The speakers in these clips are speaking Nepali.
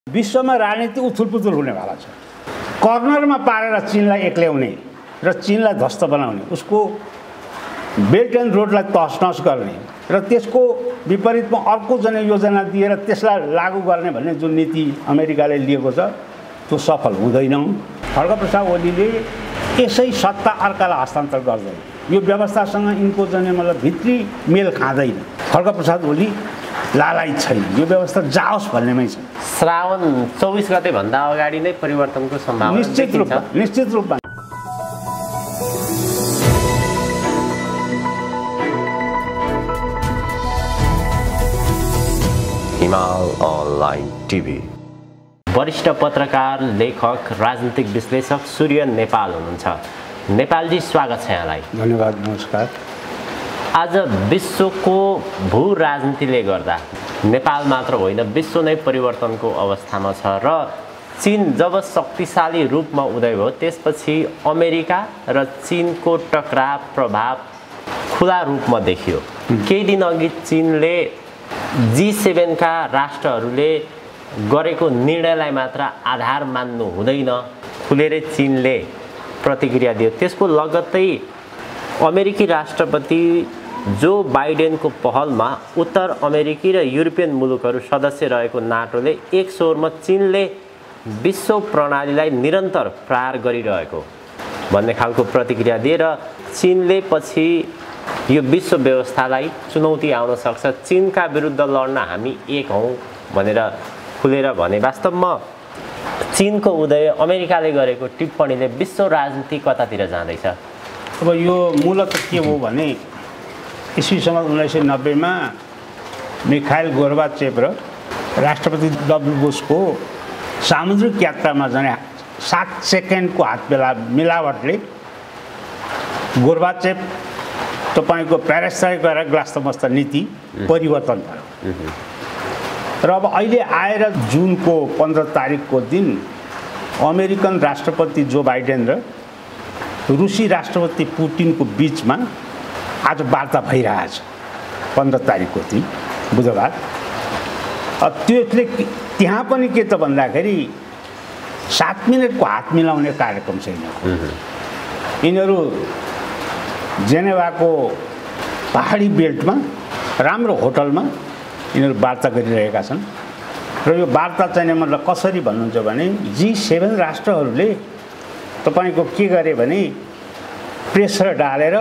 विश्वमा राजनीति उथुलपुथुल हुनेवाला छ। कर्नरमा पारेर चीनलाई एक्ल्याउने र चीनलाई ध्वस्त बनाउने, उसको बेल्ट एन्ड रोडलाई तहसनहस गर्ने र त्यसको विपरीतमा अर्को योजना दिएर त्यसलाई लागू गर्ने भन्ने जुन नीति अमेरिकाले लिएको छ त्यो सफल हुँदैन। खड्गप्रसाद ओलीले यसै सत्ता अर्कालाई हस्तान्तर गर्दैन। यो व्यवस्थासँग यिनको भित्री मेल खाँदैन। खड्गप्रसाद ओली लालायित छैन, यो व्यवस्था जाओस् भन्नेमै छ। श्रावण 24 गते भन्दा अगाडि नै परिवर्तनको सम्भावना निश्चित रूपमा हिमाल अनलाइन टिभी वरिष्ठ पत्रकार, लेखक, राजनीतिक विश्लेषक सूर्य नेपाल हुनुहुन्छ। नेपालजी स्वागत छ यहाँलाई। धन्यवाद, नमस्कार। आज विश्वको भू राजनीतिले गर्दा नेपाल मात्र होइन विश्व नै परिवर्तनको अवस्थामा छ र चीन जब शक्तिशाली रूपमा उदय भयो त्यसपछि अमेरिका र चीनको टकराव प्रभाव खुला रूपमा देखियो। केही दिन अघि चीनले G7 का राष्ट्रहरूले गरेको निर्णयलाई मात्र आधार मान्नु हुँदैन खुलेरै चीनले प्रतिक्रिया दियो। त्यसको लगत्तै अमेरिकी राष्ट्रपति जो बाइडेनको पहलमा उत्तर अमेरिकी र युरोपियन मुलुकहरू सदस्य रहेको नाटोले एक स्वरमा चीनले विश्व प्रणालीलाई निरन्तर प्रहार गरिरहेको भन्ने खालको प्रतिक्रिया दिएर चीनले पछि यो विश्व व्यवस्थालाई चुनौती आउन सक्छ, चीनका विरुद्ध लड्न हामी एक हौं भनेर खुलेर भने। वास्तवमा चीनको उदय अमेरिकाले गरेको टिप्पणीले विश्व राजनीति कतातिर जाँदैछ? अब यो मूलत के हो भने ईस्वी 1990 मा मिखाइल गोर्बाचेभ र राष्ट्रपति डब्ल्यू बुशको सामुद्रिक यात्रामा 7 सेकेन्डको हात मिलावटले गोर्बाचेभ तपाईको प्यारिसलाई गएर ग्लास्तमस्त नीति परिवर्तन भयो। र अब अहिले आएर जुनको 15 तारिकको दिन अमेरिकन राष्ट्रपति जो बाइडेन र रुसी राष्ट्रपति पुटिनको बीचमा आज वार्ता भइरहेछ। 15 तारिकको दिन बुधबार। त्यसले त्यहाँ पनि के त भन्दाखेरि 7 मिनेटको हात मिलाउने कार्यक्रम छैन। यिनीहरू जेनेभाको पहाडी बेल्टमा राम्रो होटलमा यिनीहरू वार्ता गरिरहेका छन्। र यो वार्ता चाहिँ मतलब कसरी भन्नुहुन्छ भने G7 राष्ट्रहरूले तपाईको के गरे भने प्रेसर डालेर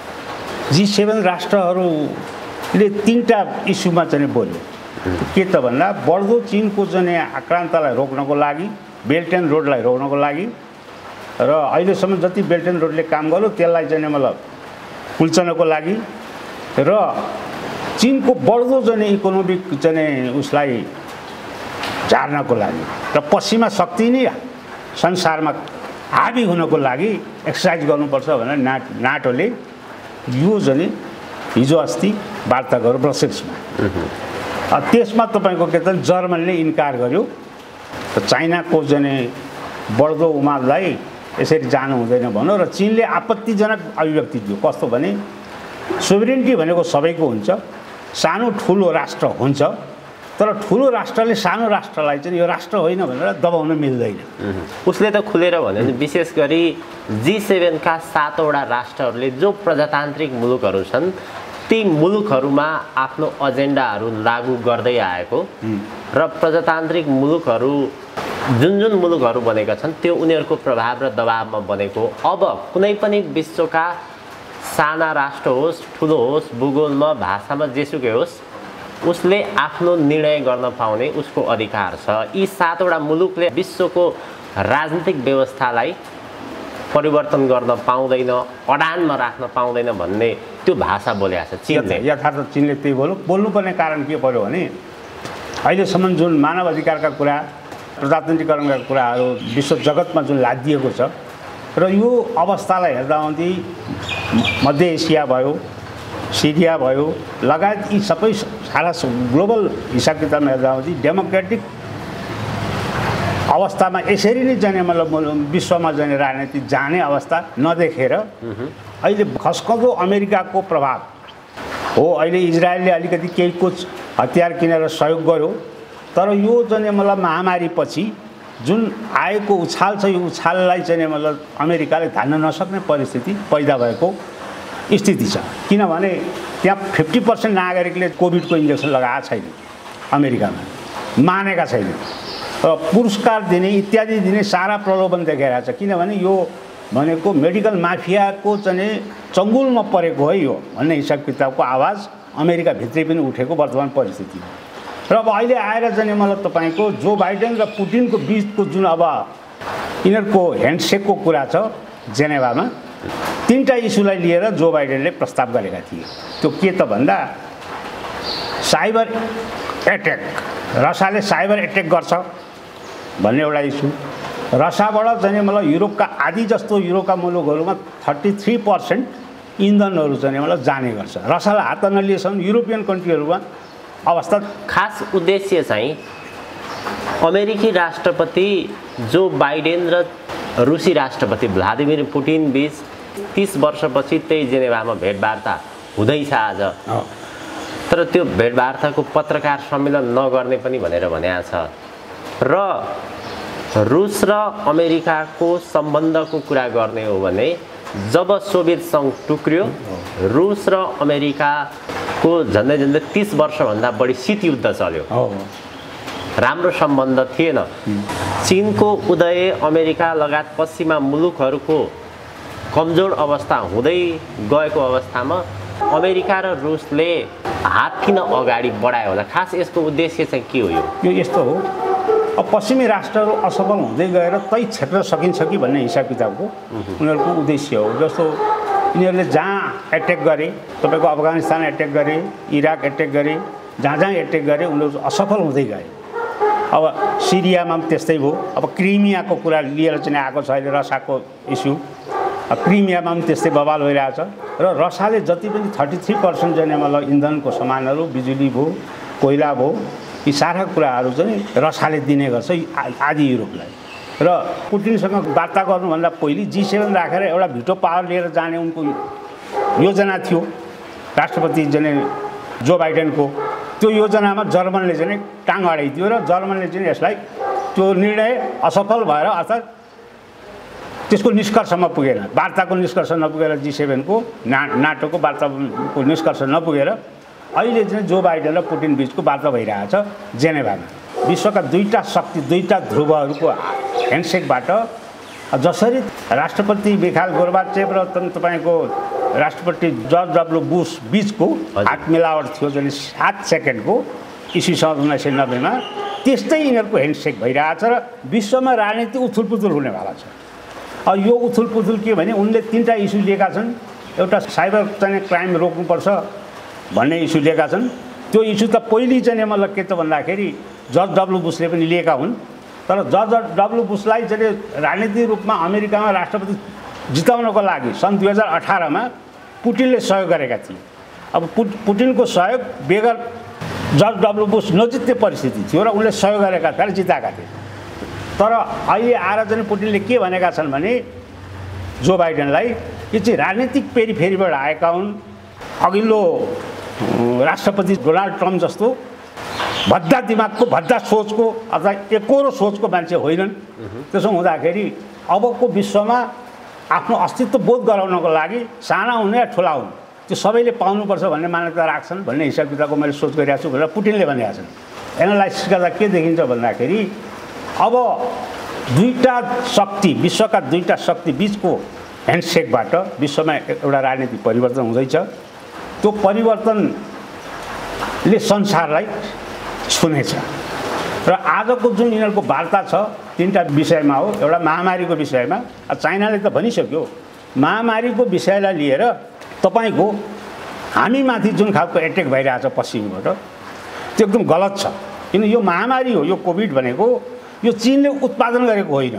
G7 राष्ट्रहरूले 3टा इस्युमा चाहिँ बोल्यो। के त भन्दा बढ्दो चीनको चाहिँ आक्रान्तलाई रोक्नको लागि, बेल्ट एन्ड रोडलाई रोक्नको लागि र अहिलेसम्म जति बेल्ट एन्ड रोडले काम गर्यो त्यसलाई चाहिँ मतलब कुल्चनको लागि र चीनको बढ्दो चाहिँ इकोनोमिक चाहिँ उसलाई झार्नको लागि र पश्चिमा शक्ति नै संसारमा हाबी हुनको लागि एक्सर्साइज गर्नुपर्छ भनेर नाटोले यो चाहिँ हिजो अस्ति वार्ता गर्यो ब्रसेल्समा। त्यसमा तपाईको के त जर्मनीले इन्कार गर्यो र चाइनाको चाहिँ बढ्दो उमादलाई यसरी जानु हुँदैन भन्यो र चीनले आपत्तिजनक अभिव्यक्ति दियो। कस्तो भने सोभरेनिटी भनेको सबैको हुन्छ, सानो ठुलो राष्ट्र हुन्छ, तर ठुलो राष्ट्रले सानो राष्ट्रलाई चाहिँ यो राष्ट्र होइन भनेर दबाउन मिल्दैन। उसले त खुलेर भन्यो नि विशेष गरी G7 का 7 वटा राष्ट्रहरूले जो प्रजातान्त्रिक मुलुकहरू छन् ती मुलुकहरूमा आफ्नो एजेन्डाहरू लागू गर्दै आएको र प्रजातान्त्रिक मुलुकहरू जुन मुलुकहरू बनेका छन् त्यो उनीहरूको प्रभाव र दबावमा बनेको। अब कुनै पनि विश्वका साना राष्ट्र होस् ठुलो होस् भूगोलमा भाषामा जेसुकै होस् उसले आफ्नो निर्णय गर्न पाउने उसको अधिकार छ। यी 7 वटा मुलुकले विश्वको राजनीतिक व्यवस्थालाई परिवर्तन गर्न पाउँदैन, अडानमा राख्न पाउँदैन भन्ने त्यो भाषा बोलेको छ चीनले। यथार्थ चीनले त्यही बोल्नुपर्ने कारण के पर्यो भने अहिलेसम्म जुन मानव अधिकारका कुरा, प्रजातन्त्रीकरणका कुराहरू विश्व जगतमा जुन लादिएको छ र यो अवस्थालाई हेर्दा हुँदै मध्य एसिया भयो, सिरिया भयो लगायत यी सबै सारा ग्लोबल हिसाब किताबमा हेर्दा हुँदै डेमोक्रेटिक अवस्थामा यसरी नै जाने मतलब विश्वमा जाने राजनीति जाने अवस्था नदेखेर अहिले खस्कदो अमेरिकाको प्रभाव हो। अहिले इजरायलले अलिकति केही कुछ हतियार किनेर सहयोग गर्यो तर यो चाहिँ मतलब महामारीपछि जुन आएको उछाल छ यो उछाललाई चाहिँ मतलब अमेरिकाले धान्न नसक्ने परिस्थिति पैदा भएको स्थिति छ। किनभने त्यहाँ 50% नागरिकले कोभिडको इन्जेक्सन लगाएको छैन अमेरिकामा, मानेका छैन। पुरस्कार दिने इत्यादि दिने सारा प्रलोभन देखाइरहेको छ। किनभने यो भनेको मेडिकल माफियाको चाहिँ चङ्गुलमा परेको हो यो भन्ने हिसाब किताबको आवाज अमेरिकाभित्रै पनि उठेको वर्तमान परिस्थिति हो। र अब अहिले आएर चाहिँ मतलब तपाईँको जो बाइडेन र पुटिनको बिचको जुन अब यिनीहरूको ह्यान्डसेकको कुरा छ जेनेभामा, 3टा इस्युलाई लिएर जो बाइडेनले प्रस्ताव गरेका थिए। त्यो के त भन्दा साइबर एट्याक, रसाले साइबर एट्याक गर्छ भन्ने एउटा इस्यु। रसाबाट चाहिँ मतलब युरोपका आधी जस्तो युरोपका मुलुकहरूमा 33% इन्धनहरू चाहिँ मतलब जाने गर्छ। रसालाई हात नलिएसम्म युरोपियन कन्ट्रीहरूमा अवस्था। खास उद्देश्य चाहिँ अमेरिकी राष्ट्रपति जो बाइडेन र रुसी राष्ट्रपति भ्लादिमिर पुटिन बीच 30 वर्षपछि त्यही जेनेभामा भेटवार्ता हुँदैछ आज। तर त्यो भेटवार्ताको पत्रकार सम्मेलन नगर्ने पनि भनेर भनेको छ। र रुस र अमेरिकाको सम्बन्धको कुरा गर्ने हो भने जब सोभियत सङ्घ टुक्रियो रुस र अमेरिकाको झन्डै 30 वर्षभन्दा बढी शीत युद्ध चल्यो। राम्रो सम्बन्ध थिएन। चीनको उदय, अमेरिका लगायत पश्चिमा मुलुकहरूको कमजोर अवस्था हुँदै गएको अवस्थामा अमेरिका र रुसले हात किन अगाडि बढायो होला? खास यसको उद्देश्य चाहिँ के हो? यो यस्तो हो, अब पश्चिमी राष्ट्रहरू असफल हुँदै गएर तै क्षेत्र सकिन्छ कि भन्ने हिसाब किताबको उनीहरूको उद्देश्य हो। जस्तो यिनीहरूले जहाँ एट्याक गरे, तपाईँको अफगानिस्तान एट्याक गरे, इराक एट्याक गरे, जहाँ जहाँ एट्याक गरे उनीहरू असफल हुँदै गए। अब सिरियामा पनि त्यस्तै भयो। अब क्रिमियाको कुरा लिएर चाहिँ आएको छ अहिले रसाको इस्यु। क्रिमियामा पनि त्यस्तै बवाल भइरहेछ। र रसाले जति पनि 33% चाहिँ मतलब इन्धनको सामानहरू, बिजुली भयो, कोइला भयो, यी सारा कुराहरू चाहिँ रसाले दिने गर्छ आदि युरोपलाई। र पुटिनसँग वार्ता गर्नुभन्दा पहिले G7 राखेर एउटा भिटो पावर लिएर जाने उनको योजना थियो राष्ट्रपति चाहिँ जो बाइडेनको। त्यो योजनामा जर्मनले चाहिँ टाङ अडाइदियो र जर्मनले चाहिँ यसलाई त्यो निर्णय असफल भएर अर्थात् त्यसको निष्कर्षमा पुगेन, वार्ताको निष्कर्ष नपुगेर G7 को नाटोको वार्ताको निष्कर्ष नपुगेर अहिले चाहिँ जो बाइडेन र पुटिन बिचको वार्ता भइरहेछ जेनेभामा। विश्वका दुईटा शक्ति, दुईटा ध्रुवहरूको ह्यान्डसेकबाट जसरी राष्ट्रपति मिखाइल गोर्बाचेभ र तपाईँको राष्ट्रपति जर्ज डब्ल्यू बुश बिचको हात मिलावट थियो जुन 7 सेकेन्डको इस्वी सन् 1990मा, त्यस्तै यिनीहरूको ह्यान्डसेक भइरहेछ र विश्वमा राजनीति उथुलपुथुल हुनेवाला छ। अब यो उथुलपुथुल के भने उनले 3टा इस्यु लिएका छन्। एउटा साइबर चाहिँ क्राइम रोक्नुपर्छ भन्ने इस्यु लिएका छन्। त्यो इस्यु त पहिले चाहिँ मतलब के त भन्दाखेरि जर्ज डब्ल्यू बुशले पनि लिएका हुन्। तर जर्ज डब्ल्यू बुशलाई चाहिँ राजनीतिक रूपमा अमेरिकामा राष्ट्रपति जिताउनको लागि सन् 2018मा पुटिनले सहयोग गरेका थिए। अब पुटिनको सहयोग बेगर जर्ज डब्ल्यू बुश नजित्ने परिस्थिति थियो र उनले सहयोग गरेका थिए र जिताएका थिए। तर अहिले आएर चाहिँ पुटिनले के भनेका छन् भने जो बाइडेनलाई यो चाहिँ राजनीतिक पेरिफेरीबाट आएका हुन्, अघिल्लो राष्ट्रपति डोनाल्ड ट्रम्प जस्तो भद्दा दिमागको, भद्दा सोचको अथवा एकोरो सोचको मान्छे होइनन्। त्यसो हुँदाखेरि अबको विश्वमा आफ्नो अस्तित्व बोध गराउनको लागि साना हुन् या ठुला हुन् त्यो सबैले पाउनुपर्छ भन्ने मान्यता राख्छन् भन्ने हिसाब किताबको मैले सोच गरिरहेको छु भनेर पुटिनले भनेका छन्। एनालाइसिस गर्दा के देखिन्छ भन्दाखेरि अब दुईटा शक्ति, विश्वका दुईटा शक्ति बिचको ह्यान्डसेकबाट विश्वमा एउटा राजनीतिक परिवर्तन हुँदैछ। त्यो परिवर्तनले संसारलाई छुनेछ। र आजको जुन यिनीहरूको वार्ता छ 3टा विषयमा हो। एउटा महामारीको विषयमा, चाइनाले त भनिसक्यो महामारीको विषयलाई लिएर तपाईँको हामीमाथि जुन खालको एट्याक भइरहेछ पश्चिमबाट त्यो एकदम गलत छ। किन यो महामारी हो, यो कोभिड भनेको यो चीनले उत्पादन गरेको होइन।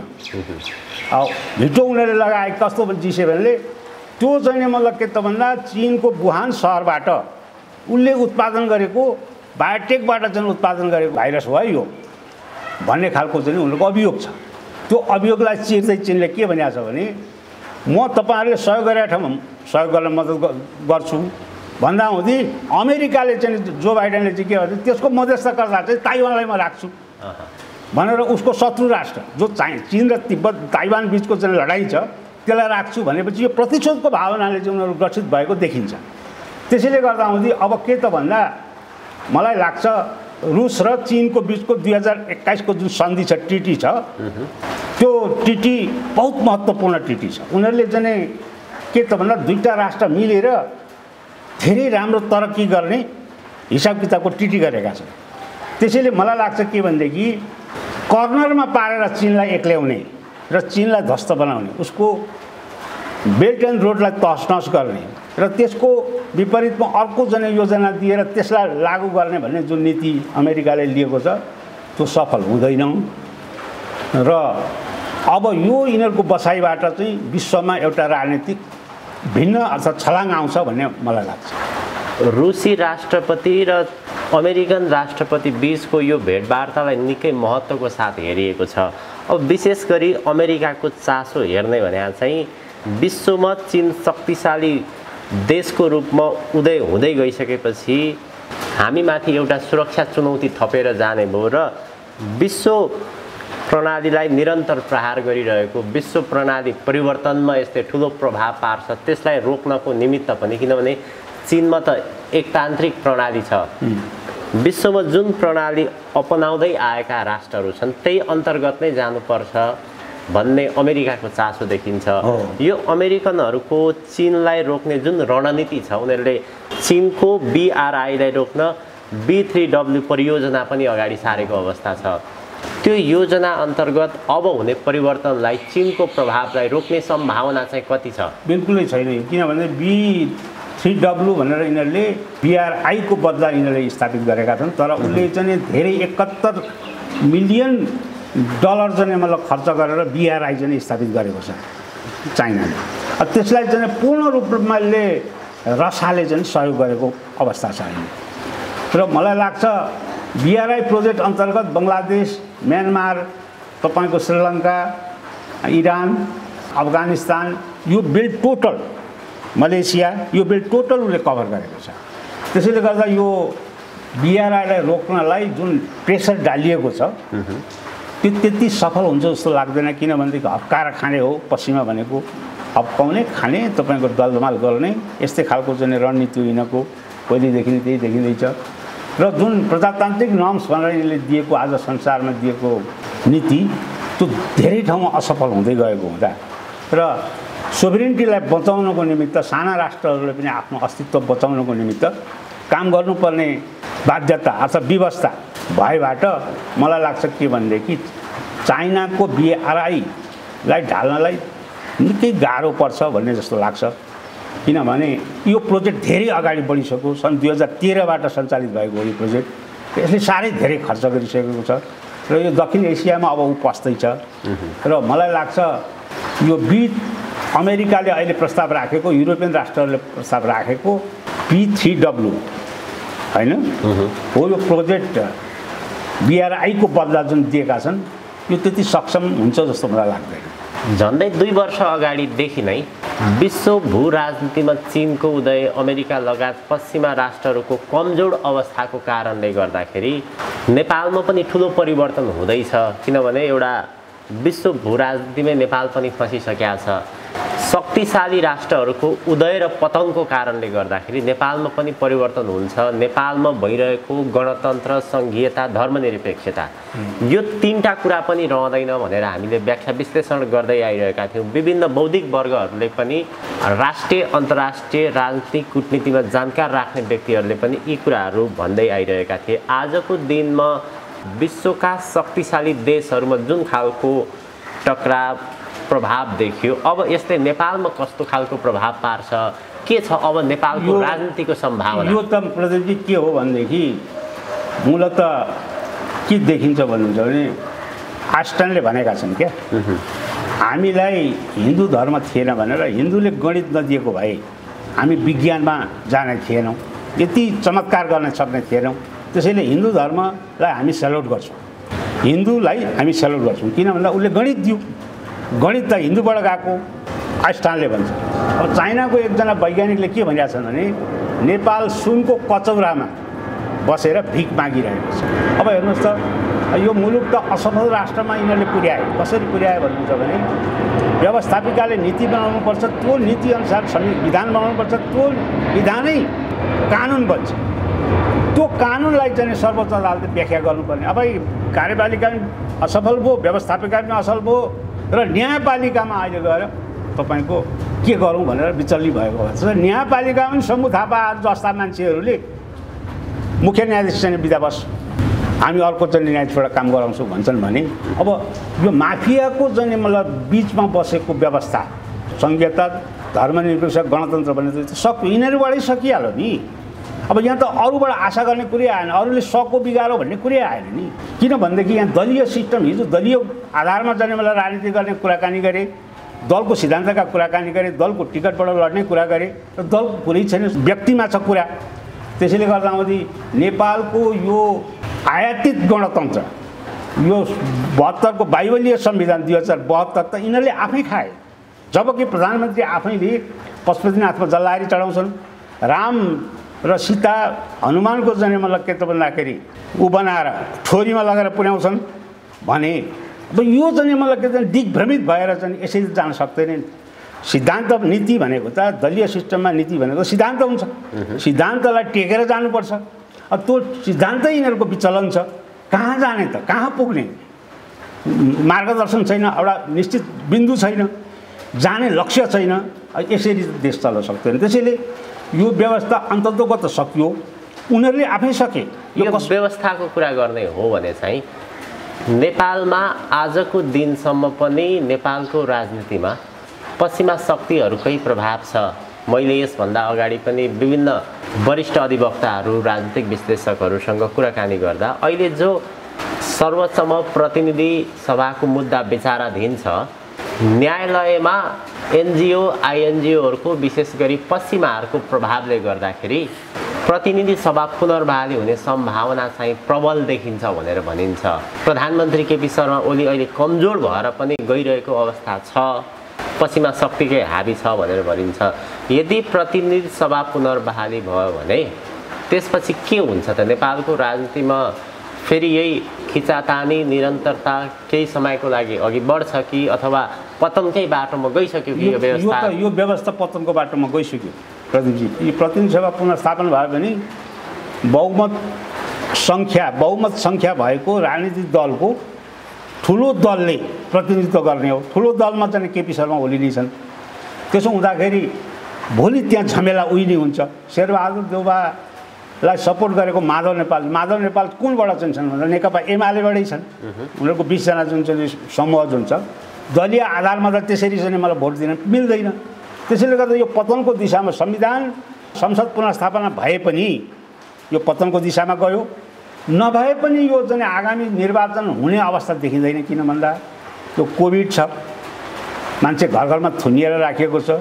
भिटो उनीहरूले लगाए कस्तो G7ले त्यो चाहिँ मतलब के त भन्दा चीनको वुहान सहरबाट उनले उत्पादन गरेको बायोटेकबाट चाहिँ उत्पादन गरेको भाइरस हो यो भन्ने खालको चाहिँ उनीहरूको अभियोग छ। त्यो अभियोगलाई चिर्दै चीनले के भनेको छ भने म तपाईँहरूले सहयोग गरेका ठाउँमा सहयोग गर्न मद्दत गर्छु, भन्दा हुँदै अमेरिकाले चाहिँ जो बाइडेनले चाहिँ के भन्छ त्यसको मध्यस्थकर्ता चाहिँ ताइवानलाई म राख्छु भनेर उसको शत्रु राष्ट्र जो चीन र तिब्बत ताइवान बिचको चाहिँ लडाइँ छ त्यसलाई राख्छु भनेपछि यो प्रतिशोधको भावनाले चाहिँ उनीहरू ग्रसित भएको देखिन्छ। त्यसैले गर्दा हुँदै अब के त भन्दा मलाई लाग्छ रुस र चीनको बिचको 2021 को जुन सन्धि छ ट्रिटी छ त्यो ट्रिटी बहुत महत्त्वपूर्ण ट्रिटी छ। उनीहरूले चाहिँ के त भन्दा दुईटा राष्ट्र मिलेर धेरै राम्रो तरक्की गर्ने हिसाब किताबको ट्रिटी गरेका छन्। त्यसैले मलाई लाग्छ के भनेदेखि कर्नरमा पारेर चीनलाई एक्ल्याउने र चीनलाई ध्वस्त बनाउने उसको बेल्ट एन्ड रोडलाई तहस गर्ने र त्यसको विपरीतमा अर्को योजना दिएर त्यसलाई लागू गर्ने भन्ने जुन नीति अमेरिकाले लिएको छ त्यो सफल हुँदैन र अब यो यिनीहरूको बसाइबाट चाहिँ विश्वमा एउटा राजनीतिक भिन्न अर्थात् छलाङ आउँछ भन्ने मलाई लाग्छ। रुसी राष्ट्रपति र अमेरिकन राष्ट्रपति बीचको यो भेटवार्तालाई निकै महत्त्वको साथ हेरिएको छ। अब विशेष गरी अमेरिकाको चासो हेर्ने भने चाहिँ विश्वमा चीन शक्तिशाली देशको रूपमा उदय हुँदै गइसकेपछि हामीमाथि एउटा सुरक्षा चुनौती थपेर जाने भयो र विश्व प्रणालीलाई निरन्तर प्रहार गरिरहेको विश्व प्रणाली परिवर्तनमा यस्तै ठुलो प्रभाव पार्छ। त्यसलाई रोक्नको निमित्त पनि किनभने चीनमा त एकतान्त्रिक प्रणाली छ, विश्वमा जुन प्रणाली अपनाउँदै आएका राष्ट्रहरू छन् त्यही अन्तर्गत नै जानुपर्छ भन्ने अमेरिकाको चासो देखिन्छ। यो अमेरिकनहरूको चीनलाई रोक्ने जुन रणनीति छ उनीहरूले चीनको BRI-लाई रोक्न B3W परियोजना पनि अगाडि सारेको अवस्था छ। त्यो योजना अन्तर्गत अब हुने परिवर्तनलाई चीनको प्रभावलाई रोक्ने सम्भावना चाहिँ कति छ? बिल्कुलै छैन, किनभने B3W भनेर यिनीहरूले BRI को बदला यिनीहरूले स्थापित गरेका छन् तर उसले चाहिँ धेरै 71 मिलियन डलर चाहिँ मतलब खर्च गरेर BRI चाहिँ स्थापित गरेको छ चाइनाले। त्यसलाई चाहिँ पूर्ण रूपमा रसाले चाहिँ सहयोग गरेको अवस्था छ अहिले र मलाई लाग्छ BRI प्रोजेक्ट अन्तर्गत बङ्गलादेश, म्यानमार, तपाईको श्रीलङ्का, इरान, अफगानिस्तान यो बेल्ट टोटल मलेसिया यो बेल्ट टोटल उसले कभर गरेको छ। त्यसैले गर्दा यो BRI-लाई रोक्नलाई जुन प्रेसर डालिएको छ त्यो त्यति सफल हुन्छ जस्तो लाग्दैन किनभनेदेखि हप्काएर खाने हो पश्चिमा भनेको हप्काउने खाने तपाईको दलदमाल गर्ने यस्तै खालको चाहिँ रणनीति यिनको पहिलेदेखि नै त्यही देखिँदैछ र जुन प्रजातान्त्रिक नर्म्स भनेर यिनले दिएको आज संसारमा दिएको नीति त्यो धेरै ठाउँमा असफल हुँदै गएको हुँदा र सोभरेनिटीलाई बचाउनको निमित्त साना राष्ट्रहरूले पनि आफ्नो अस्तित्व बचाउनको निमित्त काम गर्नुपर्ने बाध्यता अथवा व्यवस्था भएबाट मलाई लाग्छ के भनेदेखि चाइनाको BRI-लाई ढाल्नलाई निकै गाह्रो पर्छ भन्ने जस्तो लाग्छ किनभने यो प्रोजेक्ट धेरै अगाडि बढिसक्यो। सन् 2013बाट सञ्चालित भएको हो यो प्रोजेक्ट। यसले साह्रै धेरै खर्च गरिसकेको छ र यो दक्षिण एसियामा अब ऊ पस्दैछ र मलाई लाग्छ यो अमेरिकाले अहिले प्रस्ताव राखेको युरोपियन राष्ट्रहरूले प्रस्ताव राखेको B3W हैन हो यो प्रोजेक्ट BRI को बदला जुन दिएका छन् यो त्यति सक्षम हुन्छ जस्तो मलाई लाग्दैन। झन्डै 2 वर्ष अगाडिदेखि नै विश्व भू राजनीतिमा चीनको उदय अमेरिका लगायत पश्चिमा राष्ट्रहरूको कमजोर अवस्थाको कारणले गर्दाखेरि नेपालमा पनि ठुलो परिवर्तन हुँदैछ किनभने एउटा विश्व भू राजनीतिमै नेपाल पनि फसिसकेको छ। शक्तिशाली राष्ट्रहरूको उदय र पतनको कारणले गर्दाखेरि नेपालमा पनि परिवर्तन हुन्छ। नेपालमा भइरहेको गणतन्त्र, संघीयता, धर्मनिरपेक्षता यो तीनटा कुरा पनि रहँदैन भनेर हामीले व्याख्या विश्लेषण गर्दै आइरहेका थियौँ। विभिन्न बौद्धिक वर्गहरूले पनि राष्ट्रिय अन्तर्राष्ट्रिय राजनीतिक कूटनीतिमा जानकार राख्ने व्यक्तिहरूले पनि यी कुराहरू भन्दै आइरहेका थिए। आजको दिनमा विश्वका शक्तिशाली देशहरूमा जुन खालको टकराव प्रभाव देखियो अब यस्तै नेपालमा कस्तो खालको प्रभाव पार्छ के छ अब नेपालको राजनीतिको सम्भावना? यो त प्रदेशजी के हो भनेदेखि मूलत के देखिन्छ भन्नुहुन्छ भने आइन्स्टाइनले भनेका छन् क्या हामीलाई हिन्दू धर्म थिएन भनेर हिन्दूले गणित नदिएको भए हामी विज्ञानमा जाने थिएनौँ, यति चमत्कार गर्न सक्ने थिएनौँ। त्यसैले हिन्दू धर्मलाई हामी सेल्युट गर्छौँ, हिन्दूलाई हामी सेल्युट गर्छौँ किन भन्दा उसले गणित दियो। गणित त हिन्दूबाट गएको आइन्स्टाइनले भन्छ। अब चाइनाको एकजना वैज्ञानिकले के भनिरहेको छन् भने नेपाल सुनको कचौरामा बसेर भिख मागिरहेको छ। अब हेर्नुहोस् त यो मुलुक त असफल राष्ट्रमा यिनीहरूले पुर्याए। कसरी पुर्याए भन्नुहुन्छ भने व्यवस्थापिकाले नीति बनाउनुपर्छ, त्यो नीतिअनुसार विधान बनाउनुपर्छ, त्यो विधानै कानुन बन्छ। त्यो कानुनलाई चाहिँ सर्वोच्च अदालतले व्याख्या गर्नुपर्ने। अब कार्यपालिका पनि असफल भयो, व्यवस्थापिका पनि असफल भयो र न्यायपालिकामा अहिले गएर तपाईँको के गरौँ भनेर विचल्ली भएको छ। न्यायपालिका पनि शम्भु थापा जस्ता मान्छेहरूले मुख्य न्यायाधीश चाहिँ बिदा बस, हामी अर्को चाहिँ न्यायाधीशबाट काम गराउँछौँ भन्छन् भने अब यो माफियाको चाहिँ मतलब बिचमा बसेको व्यवस्था, संघीयता, धर्मनिरपेक्ष, गणतन्त्र भन्ने सक्यो, यिनीहरूबाटै सकिहाल्यो नि। अब यहाँ त अरूबाट आशा गर्ने कुरै आएन, अरूले सको बिगारो भन्ने कुरै आएन नि। किनभनेदेखि यहाँ दलीय सिस्टम, हिजो दलीय आधारमा जाने बेला राजनीति गर्ने कुराकानी गरे, दलको सिद्धान्तका कुराकानी गरे, दलको टिकटबाट लड्ने कुरा गरे र दलको कुरै छैन, व्यक्तिमा छ कुरा। त्यसैले गर्दाखेरि नेपालको यो आयातित गणतन्त्र, यो 72 को बाइबलीय संविधान 2072 त यिनीहरूले आफै खाए। जबकि प्रधानमन्त्री आफैले पशुपतिनाथमा जल्लाहारी चढाउँछन्, राम र सीता हनुमानको जन्मलाई के त भन्दाखेरि ऊ बनाएर ठोरीमा लगेर पुर्याउँछन् भने अब यो चाहिँ मलाई के भन्छ दिग्भ्रमित भएर चाहिँ यसरी जान सक्दैन। सिद्धान्त नीति भनेको त दलीय सिस्टममा नीति भनेको सिद्धान्त हुन्छ, सिद्धान्तलाई टेकेर जानुपर्छ। अब त्यो सिद्धान्तै यिनीहरूको विचलन छ, कहाँ जाने त, कहाँ पुग्ने मार्गदर्शन छैन, एउटा निश्चित बिन्दु छैन, जाने लक्ष्य छैन। यसरी देश चल्न सक्दैन। त्यसैले यो व्यवस्था अन्ततोगत सकियो, उनीहरूले आफै सके। यो व्यवस्थाको कुरा गर्ने हो भने चाहिँ नेपालमा आजको दिनसम्म पनि नेपालको राजनीतिमा पश्चिमा शक्तिहरूकै प्रभाव छ। मैले यसभन्दा अगाडि पनि विभिन्न वरिष्ठ अधिवक्ताहरू, राजनीतिक विश्लेषकहरूसँग कुराकानी गर्दा अहिले जो सर्वोच्चमा प्रतिनिधि सभाको मुद्दा विचाराधीन छ, न्यायालयमा एनजिओ आइएनजिओहरूको विशेष गरी पश्चिमाहरूको प्रभावले गर्दाखेरि प्रतिनिधि सभा पुनर्बहाली हुने सम्भावना चाहिँ प्रबल देखिन्छ भनेर भनिन्छ। प्रधानमन्त्री केपी शर्मा ओली अहिले कमजोर भएर पनि गइरहेको अवस्था छ, पश्चिमा शक्तिकै हाबी छ भनेर भनिन्छ। यदि प्रतिनिधि सभा पुनर्बहाली भयो भने त्यसपछि के हुन्छ त? नेपालको राजनीतिमा फेरि यही खिचातानी निरन्तरता केही समयको लागि अघि बढ्छ कि अथवा पतनकै बाटोमा गइसक्यो कि यो व्यवस्था? यो व्यवस्था पतनको बाटोमा गइसक्यो प्रदीपजी। यो प्रतिनिधि सभा पुनर्स्थापन भयो भने बहुमत सङ्ख्या भएको राजनीतिक दलको ठुलो दलले प्रतिनिधित्व गर्ने हो। ठुलो दलमा चाहिँ केपी शर्मा ओली नै छन्। त्यसो हुँदाखेरि भोलि त्यहाँ झमेला उही नै हुन्छ। शेरबहादुर देउवालाई सपोर्ट गरेको माधव नेपाल कुनबाट चाहिँ छन् भन्दा नेकपा एमालेबाटै छन्। उनीहरूको 20 जना जुन चाहिँ समूह जुन छ, दलीय आधारमा त त्यसरी चाहिँ मलाई भोट दिन मिल्दैन। त्यसैले गर्दा यो पतनको दिशामा संसद पुनर्स्थापना भए पनि यो पतनको दिशामा गयो, नभए पनि यो चाहिँ आगामी निर्वाचन हुने अवस्था देखिँदैन। किन भन्दा यो कोभिड छ, मान्छे घर घरमा थुनिएर राखिएको छ।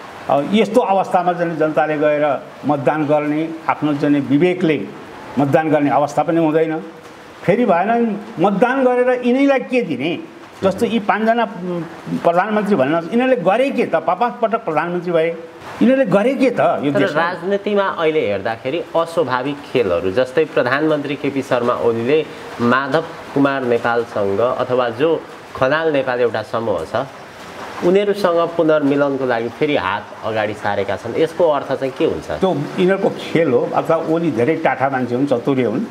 यस्तो अवस्थामा चाहिँ जनताले गएर मतदान गर्ने, आफ्नो चाहिँ विवेकले मतदान गर्ने अवस्था पनि हुँदैन। फेरि भएन मतदान गरेर यिनीलाई के दिने? जस्तो यी 5 जना प्रधानमन्त्री भन्न, यिनीहरूले गरे के त? 5 पटक प्रधानमन्त्री भए, यिनीहरूले गरे के त? यो राजनीतिमा अहिले हेर्दाखेरि अस्वाभाविक खेलहरू, जस्तै प्रधानमन्त्री केपी शर्मा ओलीले माधव कुमार नेपालसँग अथवा जो खनाल नेपाल एउटा समूह छ उनीहरूसँग पुनर्मिलनको लागि फेरि हात अगाडि सारेका छन्। यसको अर्थ चाहिँ के हुन्छ? त्यो यिनीहरूको खेल हो। अथवा ओली धेरै टाठा मान्छे हुन्, चतुर्य हुन्।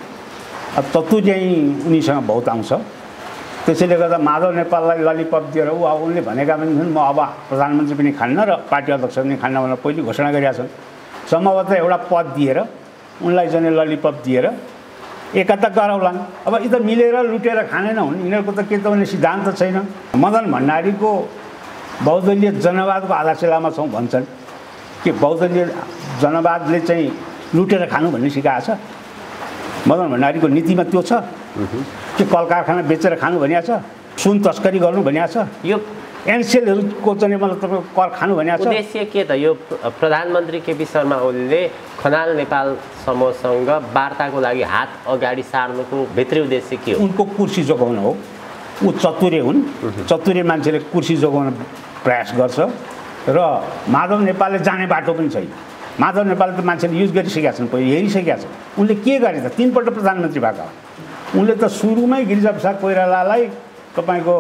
चतुर्य उनीसँग बहुत आउँछ। त्यसैले गर्दा माधव नेपाललाई ललिपप दिएर उनले भनेका पनि छन्, म अब प्रधानमन्त्री पनि खान्न र पार्टी अध्यक्ष पनि खान्न भनेर पहिले घोषणा गरेका छन्। सम्भवतः एउटा पद दिएर उनलाई चाहिँ ललिपप दिएर एकता गराउलान्। अब यी त मिलेर लुटेर खाने नहुन्। यिनीहरूको त के त भने सिद्धान्त छैन। मदन भण्डारीको बहुदलीय जनवादको आधारशिलामा छौँ भन्छन् कि बहुदलीय जनवादले चाहिँ लुटेर खानु भन्ने सिकाएको छ। मदन भण्डारीको नीतिमा त्यो छ कि कल कारखाना बेचेर खानु भनिएको छ, सुन तस्करी गर्नु भनिएको छ, यो एनसेलहरूको चाहिँ मतलब तपाईँको कर खानु भनिएको छ। उद्देश्य के त? यो प्रधानमन्त्री केपी शर्मा ओलीले खनाल नेपाल समूहसँग वार्ताको लागि हात अगाडि सार्नुको भित्री उद्देश्य के हो? उनको कुर्सी जोगाउन हो। ऊ चतुर्य हुन्। चतुर्य मान्छेले कुर्सी जोगाउन प्रयास गर्छ र माधव नेपालले जाने बाटो पनि छैन। माधव नेपालले त मान्छेले युज गरिसकेका छन्, पहिले हेरिसकेका छन्। उनले के गरे त? 3 पल्ट प्रधानमन्त्री भएको। उनले त सुरुमै गिरिजाप्रसाद कोइरालालाई तपाईँको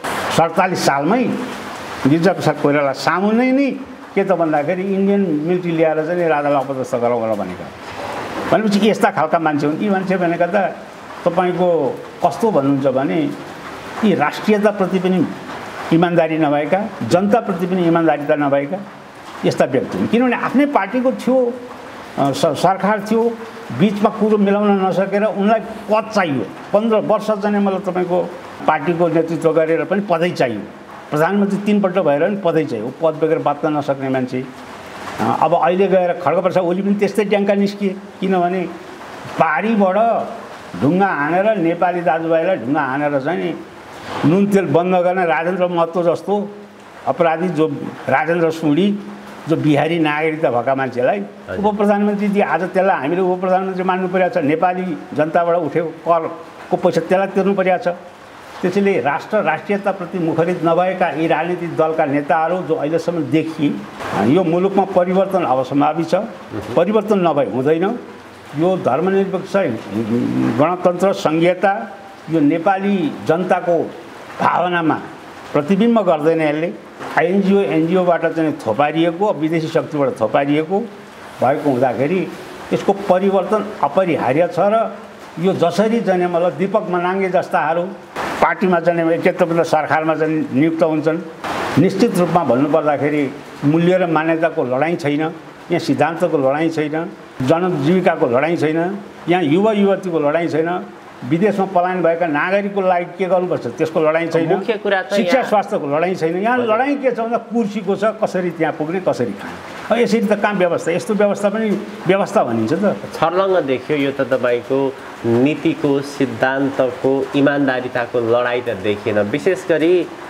47 सालमै गिरिजाप्रसाद कोइराला सामुन्ने नै के त भन्दाखेरि इन्डियन मिलिट्री ल्याएर चाहिँ राजालाई अपदस्थ गरौँ भनेको। भनेपछि यस्ता खालका मान्छे हुन्। यी मान्छे भनेका त तपाईँको कस्तो भन्नुहुन्छ भने यी राष्ट्रियताप्रति पनि इमान्दारी नभएका, जनताप्रति पनि इमान्दारिता नभएका यस्ता व्यक्ति हुन्। किनभने आफ्नै पार्टीको थियो, सरकार थियो, बिचमा कुरो मिलाउन नसकेर उनलाई पद चाहियो। 15 वर्ष चाहिँ मतलब तपाईँको पार्टीको नेतृत्व गरेर पनि पदै चाहियो। प्रधानमन्त्री 3 पल्ट भएर पनि पदै चाहियो। पद बगेर बाँच्न नसक्ने मान्छे। अब अहिले गएर खड्गप्रसाद ओली पनि त्यस्तै ट्याङ्का निस्किए। किनभने पारीबाट ढुङ्गा हानेर नेपाली दाजुभाइलाई ढुङ्गा हानेर चाहिँ नुन तेल बन्द गर्ने राजेन्द्र महतो जस्तो अपराधी, जो राजेन्द्र सुडी, जो बिहारी नागरिकता भएका मान्छेलाई उप प्रधानमन्त्री दिए। आज त्यसलाई हामीले उप प्रधानमन्त्री मान्नु परेको छ। नेपाली जनताबाट उठेको करको पैसा त्यसलाई तिर्नु परेको छ। त्यसैले राष्ट्रियताप्रति मुखरित नभएका यी राजनीतिक दलका नेताहरू जो अहिलेसम्म देखिए, यो मुलुकमा परिवर्तन अब सम्भावित छ। परिवर्तन नभए हुँदैन। यो धर्मनिरपेक्ष गणतन्त्र संघीयता यो नेपाली जनताको भावनामा प्रतिबिम्ब गर्दैन। यसले एनजिओबाट चाहिँ थोपारिएको, विदेशी शक्तिबाट थोपारिएको भएको हुँदाखेरि यसको परिवर्तन अपरिहार्य छ। र यो जसरी चाहिँ मतलब दीपक मनाङ्गे जस्ताहरू पार्टीमा चाहिँ एकत्व सरकारमा चाहिँ नियुक्त हुन्छन्, निश्चित रूपमा भन्नुपर्दाखेरि मूल्य र मान्यताको लडाईँ छैन, यहाँ सिद्धान्तको लडाईँ छैन, जनजीविकाको लडाईँ छैन, यहाँ युवा युवतीको लडाईँ छैन, विदेशमा पलायन भएका नागरिकको लागि के गर्नुपर्छ त्यसको लडाईँ छैन, शिक्षा स्वास्थ्यको लडाईँ छैन। यहाँ लडाईँ के छ भन्दा कुर्सीको छ, कसरी त्यहाँ पुग्ने, कसरी खाने। यसरी त काम व्यवस्था, यस्तो व्यवस्था पनि व्यवस्था भनिन्छ त। छर्लङ्ग देखियो यो त तपाईँको नीतिको, सिद्धान्तको, इमान्दारिताको लडाईँ त देखिएन। विशेष गरी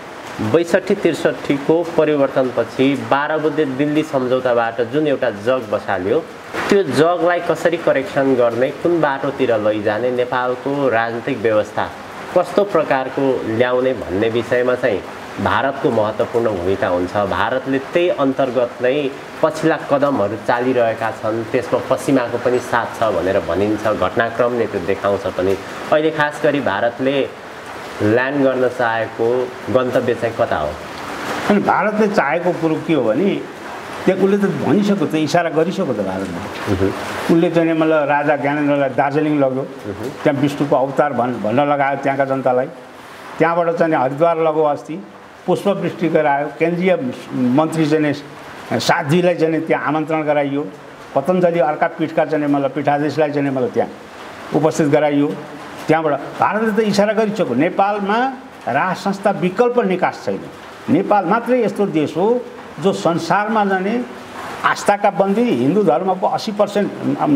62-63 को परिवर्तनपछि 12 बुँदे दिल्ली सम्झौताबाट जुन एउटा जग बसाल्यो, त्यो जगलाई कसरी करेक्सन गर्ने, कुन बाटोतिर लैजाने, नेपालको राजनीतिक व्यवस्था कस्तो प्रकारको ल्याउने भन्ने विषयमा चाहिँ भारतको महत्त्वपूर्ण भूमिका हुन्छ। भारतले त्यही अन्तर्गत नै पछिल्ला कदमहरू चालिरहेका छन्, त्यसमा पश्चिमाको पनि साथ छ भनेर भनिन्छ। घटनाक्रमले त्यो देखाउँछ पनि। अहिले खास गरी भारतले ल्यान्ड गर्न चाहेको गन्तव्य चाहिँ कता हो? अनि भारतले चाहेको कुरो के हो भने त्यहाँ उसले त भनिसक्यो, त इसारा गरिसक्यो त भारतले। उसले चाहिँ मतलब राजा ज्ञानेन्द्रलाई दार्जिलिङ लग्यो, त्यहाँ विष्णुको अवतार भन्न लगायो त्यहाँका जनतालाई। त्यहाँबाट चाहिँ हरिद्वार लग्यो, अस्ति पुष्पवृष्टि गरायो। केन्द्रीय मन्त्री चाहिँ साध्वीलाई चाहिँ त्यहाँ आमन्त्रण गराइयो। पतञ्जलि अर्का पीठका चाहिँ मतलब पीठाधीशलाई चाहिँ मतलब त्यहाँ उपस्थित गराइयो। त्यहाँबाट भारतले त इसारा गरिसक्यो नेपालमा राज संस्था विकल्प निकास छैन। नेपाल मात्रै यस्तो देश हो जो संसारमा जाने आस्थाका बन्दी हिन्दू धर्मको 80%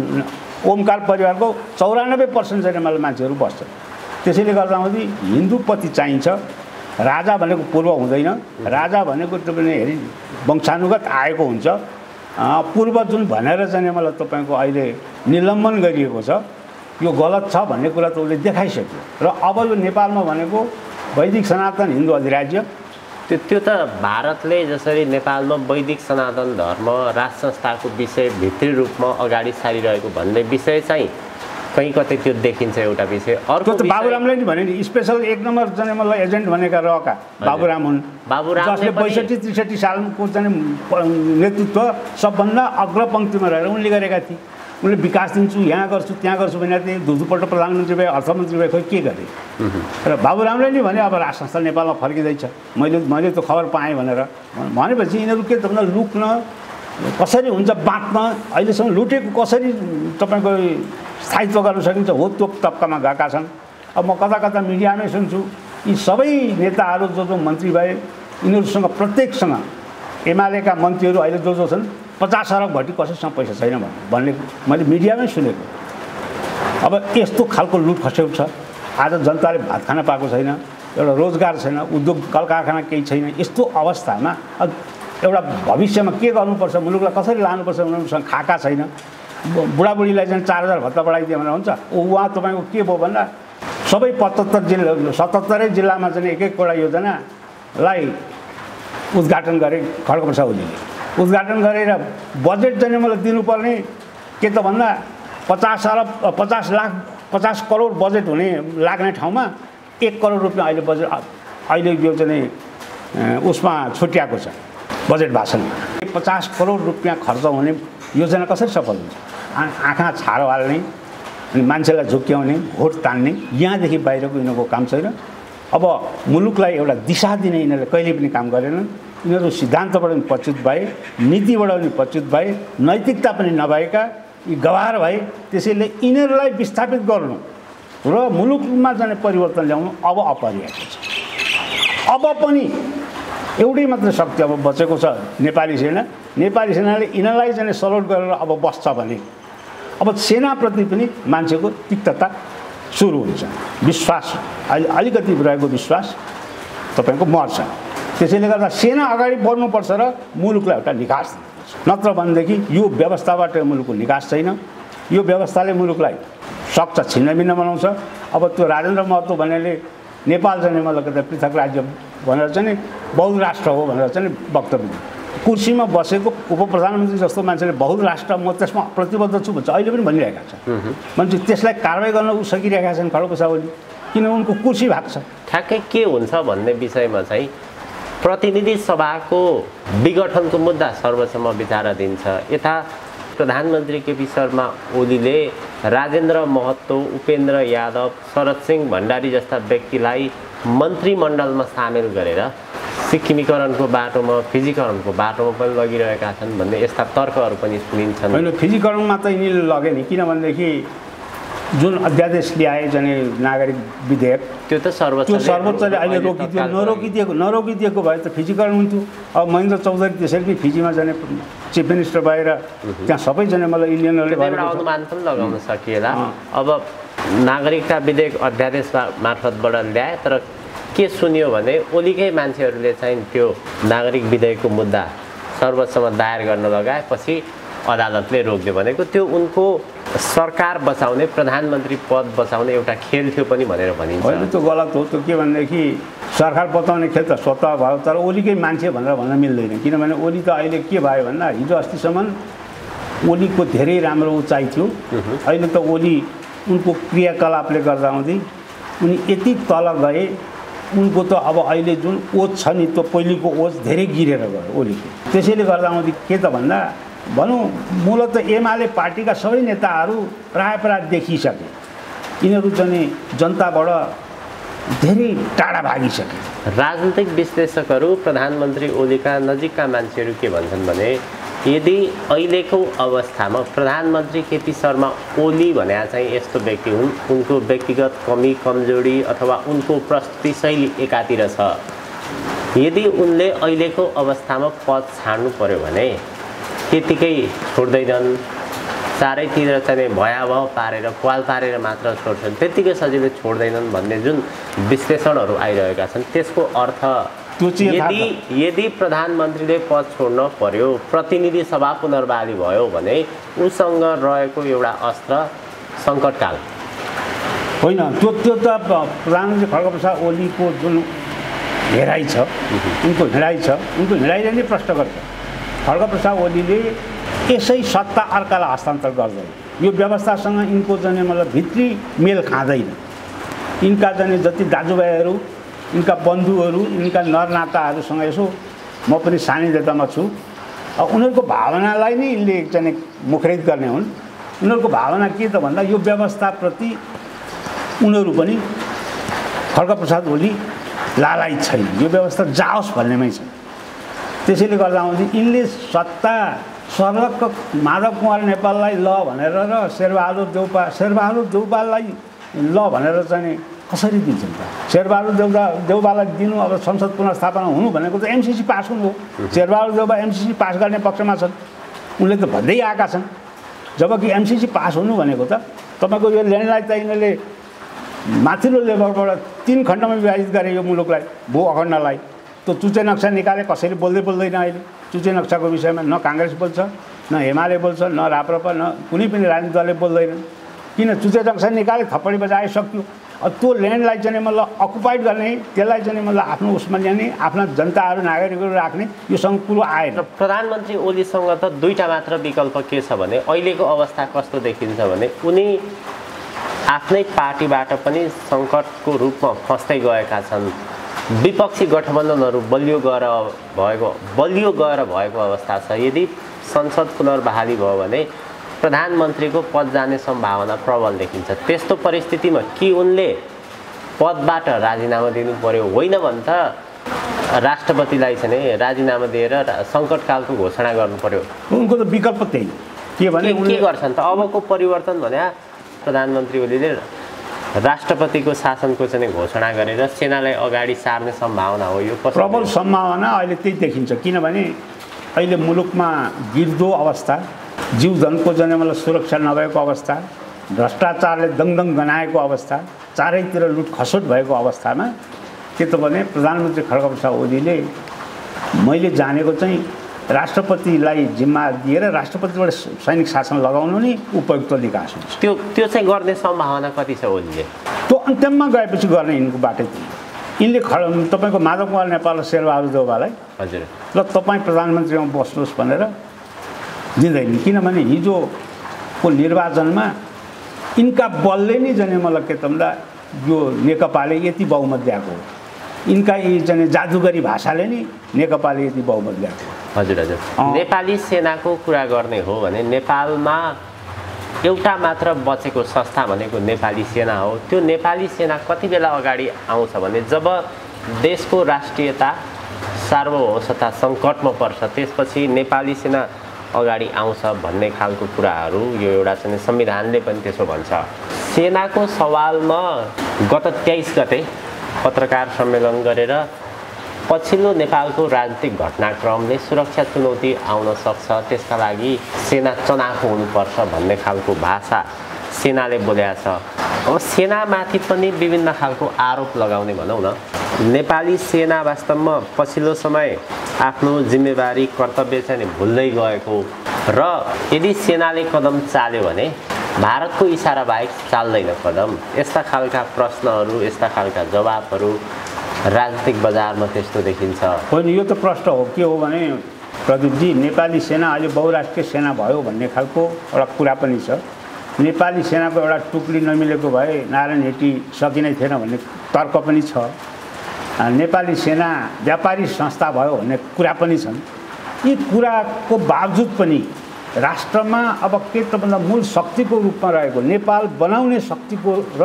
ओमकार परिवारको 94% चाहिँ मतलब मान्छेहरू बस्छन्। त्यसैले गर्दाखेरि हिन्दूपति चाहिन्छ। राजा भनेको पूर्व हुँदैन, राजा भनेको तपाईँले हेरी वंशानुगत आएको हुन्छ। पूर्व जुन भनेर चाहिँ मतलब तपाईँको अहिले निलम्बन गरिएको छ, यो गलत छ भन्ने कुरा त उसले देखाइसक्यो। र अब यो नेपालमा भनेको वैदिक सनातन हिन्दू अधिराज्य, त्यो त भारतले जसरी नेपालमा वैदिक सनातन धर्म राज संस्थाको विषय भित्री रूपमा अगाडि सारिरहेको भन्ने विषय चाहिँ कहीँ कतै त्यो देखिन्छ एउटा विषय। अर्को त बाबुरामले नि भने नि स्पेशल 1 नम्बर चाहिँ मतलब एजेन्ट भनेका रहका बाबुराम हुन्। जसले 62-63 सालको चाहिँ नेतृत्व सबभन्दा अग्रपङ्क्तिमा रहेर उनले गरेका थिए। उनले विकास दिन्छु, यहाँ गर्छु, त्यहाँ गर्छु भने थिए। दुईपल्ट प्रधानमन्त्री भए, अर्थमन्त्री भए, खोइ के गरे। र बाबुरामले नि भने अब राज संस्था नेपालमा फर्किँदैछ, मैले त खबर पाएँ भनेर भनेपछि यिनीहरू के त भन्दा लुक्न कसरी हुन्छ, बाँच्न अहिलेसम्म लुटेको कसरी तपाईँको स्थायित्व गर्न सकिन्छ हो त्यो तब्कामा गएका छन्। अब म कता कता मिडियामै सुन्छु यी सबै नेताहरू जो मन्त्री भए यिनीहरूसँग प्रत्येकसँग एमालेका मन्त्रीहरू अहिले जो छन् 50 अरब घटी कसैसँग पैसा छैन भन्ने मैले मिडियामै सुनेको। अब यस्तो खालको लुट खसेको छ। आज जनताले भात खान पाएको छैन, एउटा रोजगार छैन, उद्योग कल कारखाना केही छैन। यस्तो अवस्थामा एउटा भविष्यमा के गर्नुपर्छ, मुलुकलाई कसरी लानुपर्छ उनीहरूसँग खाका छैन। बुढाबुढीलाई चाहिँ 4000 भत्ता बढाइदियो भने हुन्छ। उहाँ तपाईँको के भयो भन्दा सबै 77 जिल्लामा चाहिँ एक-एकवटा योजनालाई उद्घाटन गरे खड्गप्रसाद ओलीले। उद्घाटन गरेर बजेट चाहिँ मलाई दिनुपर्ने के त भन्दा 50 करोड बजेट हुने लाग्ने ठाउँमा 1 करोड रुपियाँ अहिले बजेट अहिले यो चाहिँ उसमा छुट्याएको छ बजेट भाषणमा 50 करोड रुपियाँ खर्च हुने योजना कसरी सफल हुन्छ? आँखा छारो हाल्ने अनि मान्छेलाई झुक्क्याउने भोट तान्ने यहाँदेखि बाहिरको यिनीहरूको काम छैन। अब मुलुकलाई एउटा दिशा दिने यिनीहरूले कहिले पनि काम गरेनन्। यिनीहरू सिद्धान्तबाट पनि पच्युत भए, नीतिबाट पनि पच्युत भए, नैतिकता पनि नभएका यी गवार भए। त्यसैले यिनीहरूलाई विस्थापित गर्नु र मुलुकमा जाने परिवर्तन ल्याउनु अब अपरिहार्य छ। अब पनि एउटै मात्र शक्ति अब बचेको छ नेपाली सेना। नेपाली सेनाले यिनीहरूलाई चाहिँ सलोट गरेर अब बस्छ भने अब सेनाप्रति पनि मान्छेको तिक्तता सुरु हुन्छ। विश्वास अलिकति रहेको विश्वास तपाईँको मर्छ। त्यसैले गर्दा सेना अगाडि बढ्नुपर्छ र मुलुकलाई एउटा निकास दिनुपर्छ। नत्र भनेदेखि यो व्यवस्थाबाट मुलुकको निकास छैन। यो व्यवस्थाले मुलुकलाई सक्छ छिन्नभिन्न बनाउँछ। अब त्यो राजेन्द्र महतो भन्नेले नेपाल चाहिँ मतलब पृथक राज्य भनेर चाहिँ बहु राष्ट्र हो भनेर चाहिँ वक्तव्य दियो। कुर्सीमा बसेको उप प्रधानमन्त्री जस्तो मान्छेले बहु राष्ट्र म त्यसमा प्रतिबद्ध छु भन्छ अहिले पनि भनिरहेका छ। मान्छे त्यसलाई कारवाही गर्न सकिरहेका छन् खड्गप्रसाद ओली, किन उनको कुर्सी भएको छ। ठ्याक्कै के हुन्छ भन्ने विषयमा चाहिँ प्रतिनिधि सभाको विघटनको मुद्दा सर्वोच्चमा विचाराधीन छ। यता प्रधानमन्त्री केपी शर्मा ओलीले राजेन्द्र महतो, उपेन्द्र यादव, शरद सिंह भण्डारी जस्ता व्यक्तिलाई मन्त्रीमण्डलमा सामेल गरेर सिक्किमीकरणको बाटोमा, फिजीकरणको बाटोमा पनि लगिरहेका छन् भन्ने यस्ता तर्कहरू पनि सुनिन्छन्। होइन, फिजीकरणमा त यिनीहरूले लगे नि, किनभनेदेखि जुन अध्यादेश ल्याए जाने नागरिक विधेयक त्यो त सर्वोच्चले अहिले रोकिदियो। नरोकिदिएको भए त फिजीकरण हुन्थ्यो। अब महेन्द्र चौधरी त्यसरी नै फिजीमा जाने चिफ मिनिस्टर भएर त्यहाँ सबैजना मलाई इन्डियनहरूले अनुमान पनि लगाउन सकिएला। अब नागरिकता विधेयक अध्यादेश मार्फतबाट ल्याए, तर के सुनियो भने ओलीकै मान्छेहरूले चाहिँ त्यो नागरिक विधेयकको मुद्दा सर्वोच्चमा दायर गर्न लगाएपछि अदालतले रोक्दियो भनेको त्यो उनको सरकार बचाउने, प्रधानमन्त्री पद बचाउने एउटा खेल थियो पनि भनेर भनिन्छ। होइन, त्यो गलत हो। त्यो के भनेदेखि सरकार बचाउने खेल त स्वतः भयो, तर ओलीकै मान्छे भनेर भन्न मिल्दैन। किनभने ओली त अहिले के भयो भन्दा हिजो अस्तिसम्म ओलीको धेरै राम्रो उचाइ थियो। अहिले त ओली उनको क्रियाकलापले गर्दा हुँदै उनी यति तल गए, उनको त अब अहिले जुन ओज छ नि त्यो पहिलेको ओज धेरै गिरेर गयो ओलीको। त्यसैले गर्दा हुँदै के त भन्दा भनौँ मूलत एमाले पार्टीका सबै नेताहरू प्राय देखिसके। यिनीहरू चाहिँ जनताबाट धेरै टाढा भागिसके। राजनीतिक विश्लेषकहरू प्रधानमन्त्री ओलीका नजिकका मान्छेहरू के भन्छन् भने यदि अहिलेको अवस्थामा प्रधानमन्त्री केपी शर्मा ओली भने चाहिँ यस्तो व्यक्ति हुन्, उनको व्यक्तिगत कमी कमजोरी अथवा उनको प्रस्तुति शैली एकातिर छ, यदि उनले अहिलेको अवस्थामा पद छाड्नु पर्यो भने त्यतिकै छोड्दैनन्, चारैतिर चाहिँ भयावह पारेर प्वाल पारेर मात्र छोड्छन्, त्यतिकै सजिलै छोड्दैनन् भन्ने जुन विश्लेषणहरू आइरहेका छन्, त्यसको अर्थ यदि प्रधानमन्त्रीले पद छोड्न पर्यो, प्रतिनिधि सभा पुनर्बहाली भयो भने उसँग रहेको एउटा अस्त्र सङ्कटकाल होइन। त्यो त प्रधानमन्त्री खड्गप्रसाद ओलीको जुन हेराइ छ, उनको हिँडाइले नै प्रश्न गर्छ। खड्गप्रसाद ओलीले यसै सत्ता अर्कालाई हस्तान्तरण गर्दैन। यो व्यवस्थासँग यिनको चाहिँ मतलब भित्री मेल खाँदैन। यिनका चाहिँ जति दाजुभाइहरू, यिनका बन्धुहरू, यिनका नरनाताहरूसँग यसो म पनि सानिध्यतामा छु, उनीहरूको भावनालाई नै यिनले चाहिँ मुखरित गर्ने हुन्। उनीहरूको भावना के त भन्दा यो व्यवस्थाप्रति उनीहरू पनि खड्गप्रसाद ओली लालायित छैन, यो व्यवस्था जाओस् भन्नेमै छ। त्यसैले गर्दा यिनले सत्ता सर्वक माधव कुमार नेपाललाई ल भनेर र शेरबहादुर देउपालाई ल भनेर चाहिँ कसरी दिन्छन् त? शेरबहादुर देउपालाई दिनु, अब संसद पुनर्स्थापना हुनु भनेको त एमसिसी पास हुनु हो। शेरबहादुर देउपा एमसिसी पास गर्ने पक्षमा छन्, उनले त भन्दै आएका छन्। जबकि एमसिसी पास हुनु भनेको त तपाईँको यो ल्यान्डलाई त यिनीहरूले माथिल्लो लेभलबाट 3 खण्डमा विभाजित गरे यो मुलुकलाई, भू अखण्डलाई। त्यो चुचे नक्सा निकाले, कसैले बोल्दैन अहिले चुचे नक्साको विषयमा। न काङ्ग्रेस बोल्छ, न एमाले बोल्छ, न राप्रपा, न कुनै पनि राजनीतिक दलले बोल्दैन। किन चुचे नक्सा निकाले, थप्पडी बजाए सक्यो। त्यो ल्यान्डलाई चाहिँ मतलब अकुपाइड गर्ने, त्यसलाई चाहिँ मतलब आफ्नो उसमा ल्याउने, आफ्ना जनताहरू नागरिकहरू राख्ने, योसँग कुरो आएन। प्रधानमन्त्री ओलीसँग त दुईटा मात्र विकल्प के छ भने अहिलेको अवस्था कस्तो देखिन्छ भने उनी आफ्नै पार्टीबाट पनि सङ्कटको रूपमा फस्दै गएका छन्। विपक्षी गठबन्धनहरू बलियो गएर भएको अवस्था छ। यदि संसद पुनर्बहाली भयो भने प्रधानमन्त्रीको पद जाने सम्भावना प्रबल देखिन्छ। त्यस्तो परिस्थितिमा कि उनले पदबाट राजीनामा दिनु पर्यो, होइन भने त राष्ट्रपतिलाई चाहिँ राजीनामा दिएर सङ्कटकालको घोषणा गर्नु पर्यो। उनको त विकल्प त्यही के भने के गर्छन् त अबको परिवर्तन भने प्रधानमन्त्री ओलीले राष्ट्रपतिको शासनको चाहिँ घोषणा गरेर सेनालाई अगाडि सार्ने सम्भावना हो। यो प्रबल सम्भावना अहिले त्यही देखिन्छ। किनभने अहिले मुलुकमा गिर्दो अवस्था, जीवजनको जन्मलाई सुरक्षा नभएको अवस्था, भ्रष्टाचारले दङदङ गनाएको अवस्था, चारैतिर लुट खसोट भएको अवस्थामा के त भने प्रधानमन्त्री खड्गप्रसाद ओलीले मैले जानेको चाहिँ राष्ट्रपतिलाई जिम्मा दिएर राष्ट्रपतिबाट सैनिक शासन लगाउनु नै उपयुक्त विकास हुन्छ। त्यो चाहिँ गर्ने सम्भावना कति छ ओलीले? त्यो अन्त्यममा गएपछि गर्ने यिनको बाटो थियो। यिनले तपाईँको माधव कुमार नेपाल र शेरबहादुर देउवालाई हजुर ल तपाईँ प्रधानमन्त्रीमा बस्नुहोस् भनेर दिँदैन। किनभने हिजोको निर्वाचनमा यिनका बलले नै जाने मलाई के त भन्दा यो नेकपाले यति बहुमत ल्याएको हो। यिनका यी जाने जादुगरी भाषाले नै नेकपाले यति बहुमत ल्याएको हो। हजुर हजुर। नेपाली सेनाको कुरा गर्ने हो भने नेपालमा एउटा मात्र बचेको संस्था भनेको नेपाली सेना हो। त्यो नेपाली सेना कति बेला अगाडि आउँछ भने जब देशको राष्ट्रियता सार्वभौमता सङ्कटमा पर्छ त्यसपछि नेपाली सेना अगाडि आउँछ भन्ने खालको कुराहरू यो एउटा चाहिँ संविधानले पनि त्यसो भन्छ। सेनाको सवालमा गत 23 गते पत्रकार सम्मेलन गरेर पछिल्लो नेपालको राजनीतिक घटनाक्रमले सुरक्षा चुनौती आउन सक्छ, त्यसका लागि सेना चनाखो हुनुपर्छ भन्ने खालको भाषा सेनाले बोलेको छ। अब सेनामाथि पनि विभिन्न खालको आरोप लगाउने भनौँ न। नेपाली सेना वास्तवमा पछिल्लो समय आफ्नो जिम्मेवारी कर्तव्य चाहिँ भुल्दै गएको र यदि सेनाले कदम चाल्यो भने भारतको इसारा बाहेक चाल्दैन कदम। यस्ता खालका प्रश्नहरू, यस्ता खालका जवाबहरू राजनीतिक बजारमा त्यस्तो देखिन्छ। होइन, यो त प्रश्न हो के हो भने प्रदीपजी, नेपाली सेना अहिले बहुराष्ट्रिय सेना भयो भन्ने खालको एउटा कुरा पनि छ। नेपाली सेनाको एउटा टुक्री नमिलेको भए नारायण हेटी सकिनै थिएन भन्ने तर्क पनि छ। नेपाली सेना व्यापारी संस्था भयो भन्ने कुरा पनि छन्। यी कुराको बावजुद पनि राष्ट्रमा अब के त भन्दा मूल शक्तिको रूपमा रहेको नेपाल बनाउने शक्तिको र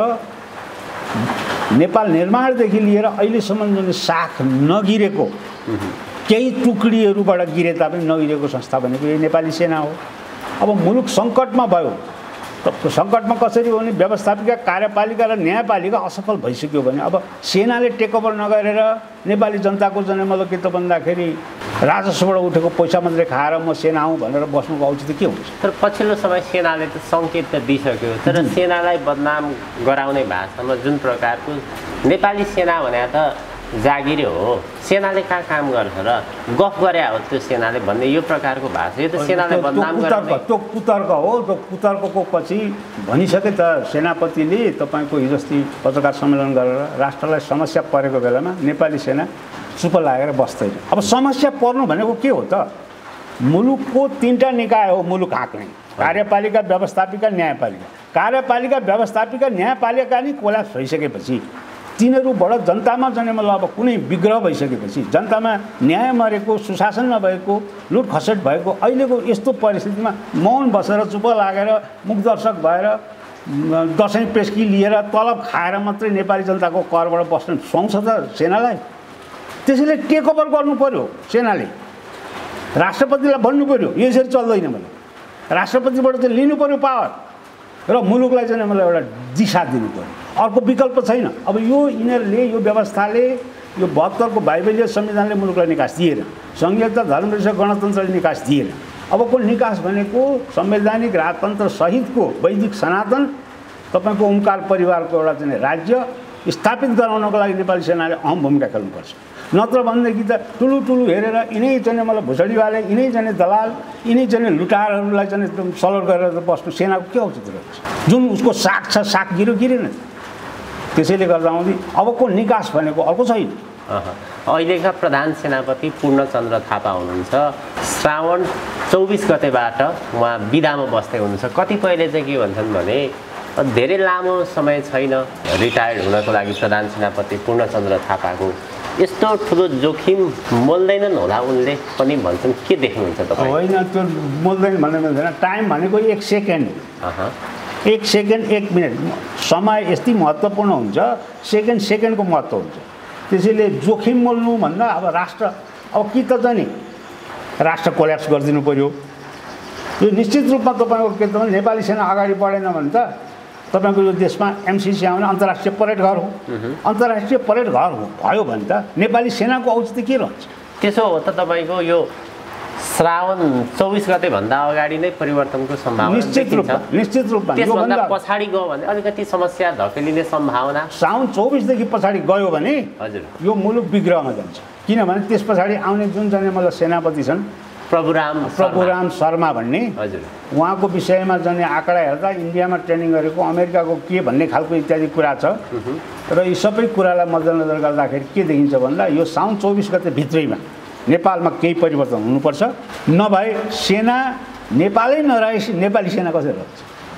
नेपाल निर्माणदेखि लिएर अहिलेसम्म जुन साख नगिरेको केही टुकडीहरूबाट गिरे तापनि नगिरेको संस्था भनेको यो नेपाली सेना हो। अब मुलुक सङ्कटमा भयो त सङ्कटमा कसरी हो भने व्यवस्थापिका, कार्यपालिका र न्यायपालिका असफल भइसक्यो भने अब सेनाले टेकओभर नगरेर नेपाली जनताको जन्मले के त भन्दाखेरि राजस्वबाट उठेको पैसा मात्रै खाएर म सेना हुँ भनेर बस्नुको औचित्य के हुन्छ? तर पछिल्लो समय सेनाले त सङ्केत त दिइसक्यो, तर सेनालाई बदनाम गराउने भाषामा जुन प्रकारको नेपाली सेना भने त जागिर हो, सेनाले कहाँ काम गर्छ र गफ गरे हो त्यो सेनाले भन्ने यो प्रकारको भाषा, यो त सेनालाई बदनाम गराउने त्यो कुतर्क हो। त्यो कुतर्कको पछि भनिसके त सेनापतिले तपाईँको हिजोस्ति पत्रकार सम्मेलन गरेर राष्ट्रलाई समस्या परेको बेलामा नेपाली सेना चुप लागेर बस्दैन। अब समस्या पर्नु भनेको के हो त? मुलुकको 3टा निकाय हो मुलुक हाँक्ने, कार्यपालिका, व्यवस्थापिका, न्यायपालिका। कार्यपालिका, व्यवस्थापिका, न्यायपालिका नै कोल्याप्स भइसकेपछि तिनीहरूबाट जनतामा जन्मल अब कुनै विग्रह भइसकेपछि जनतामा न्याय मरेको, सुशासन नभएको, लुट खसट भएको अहिलेको यस्तो परिस्थितिमा मौन बसेर चुप लागेर मुखदर्शक भएर दसैँ पेस्की लिएर तलब खाएर मात्रै नेपाली जनताको करबाट बस्न सुहाउँछ त सेनालाई? त्यसैले टेकओभर गर्नु पर्यो सेनाले, राष्ट्रपतिलाई भन्नु पर्यो यो यसरी चल्दैन भने राष्ट्रपतिबाट चाहिँ लिनु पर्यो पावर र मुलुकलाई चाहिँ मलाई एउटा दिशा दिनु पर्यो। अर्को विकल्प छैन। अब यो यिनीहरूले यो व्यवस्थाले यो 72 को बाइबलीय संविधानले मुलुकलाई निकास दिएन, संघीयता, धर्मनिरपेक्ष, गणतन्त्रले निकास दिएन। अबको निकास भनेको संवैधानिक राजतन्त्र सहितको वैदिक सनातन तपाईँको ओमकार परिवारको एउटा चाहिँ राज्य स्थापित गराउनको लागि नेपाली सेनाले अहम भूमिका खेल्नुपर्छ। नत्र भनेदेखि त ठुलो ठुलो हेरेर यिनै चाहिँ मलाई भुसडीवाले, यिनै चाहिँ दलाल, यिनै चाहिँ लुटारहरूलाई चाहिँ सलोट गरेर बस्नु सेनाको के औचित्य रहेछ? जुन उसको साख छ, साख गिरेन। त्यसैले गर्दाखेरि अबको निकास भनेको अर्को छैन। अहिलेका प्रधान सेनापति पूर्णचन्द्र थापा हुनुहुन्छ। श्रावण 24 गतेबाट उहाँ बिदामा बस्दै हुनुहुन्छ। कतिपयले चाहिँ के भन्छन् भने धेरै लामो समय छैन रिटायर्ड हुनको लागि प्रधान सेनापति पूर्णचन्द्र थापाको, यस्तो ठुलो जोखिम मोल्दैनन् होला उनले पनि भन्छन्। के देख्नुहुन्छ तपाईँ? होइन, त्यो मोल्दैन भन्ने मिल्दैन। टाइम भनेको 1 सेकेन्ड, 1 सेकेन्ड 1 मिनट, समय यति महत्त्वपूर्ण हुन्छ, सेकेन्ड सेकेन्डको महत्त्व हुन्छ। त्यसैले जोखिम मोल्नु भन्दा अब राष्ट्र अब कि त चाहिँ नि राष्ट्र कोल्याप्स गरिदिनु पर्यो। यो निश्चित रूपमा तपाईँको के त भने नेपाली सेना अगाडि बढेन भने त तपाईँको यो देशमा एमसिसी आउने अन्तर्राष्ट्रिय परेड घर हो। अन्तर्राष्ट्रिय परेड घर हो भयो भने त नेपाली सेनाको औचित्य के रहन्छ? त्यसो हो त तपाईँको यो श्रावण 24 गते भन्दा अगाडि नै परिवर्तनको सम्भावना निश्चित रूपमा त्यसभन्दा पछाडि गयो भने अलिकति समस्या धकेलिने सम्भावना। श्रावण 24 देखि पछाडि गयो भने हजुर यो मुलुक बिग्रहमा जान्छ। किनभने त्यस पछाडि आउने जुन चाहिँ मतलब सेनापति छन् प्रभुराम शर्मा भन्ने, हजुर उहाँको विषयमा जाने आँकडा हेर्दा इन्डियामा ट्रेनिङ गरेको अमेरिकाको के भन्ने खालको इत्यादि कुरा छ। र यी सबै कुरालाई मध्यनजर गर्दाखेरि के देखिन्छ भन्दा यो श्रावण 24 गते भित्रैमा नेपालमा केही परिवर्तन हुनुपर्छ, नभए सेना नेपालै नरहेपछि नेपाली सेना कसरी रहन्छ?